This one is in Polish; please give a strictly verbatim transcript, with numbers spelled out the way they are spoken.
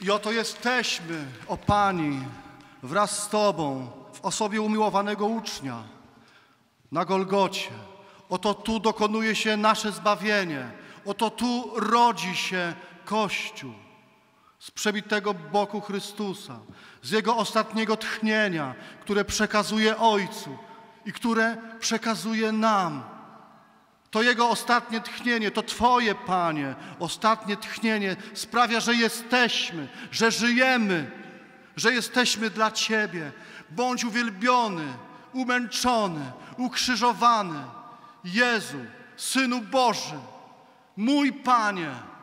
I oto jesteśmy, o Pani, wraz z Tobą, w osobie umiłowanego ucznia, na Golgocie. Oto tu dokonuje się nasze zbawienie. Oto tu rodzi się Kościół z przebitego boku Chrystusa, z Jego ostatniego tchnienia, które przekazuje Ojcu i które przekazuje nam. To Jego ostatnie tchnienie, to Twoje, Panie, ostatnie tchnienie sprawia, że jesteśmy, że żyjemy, że jesteśmy dla Ciebie. Bądź uwielbiony, umęczony, ukrzyżowany. Jezu, Synu Boży, mój Panie,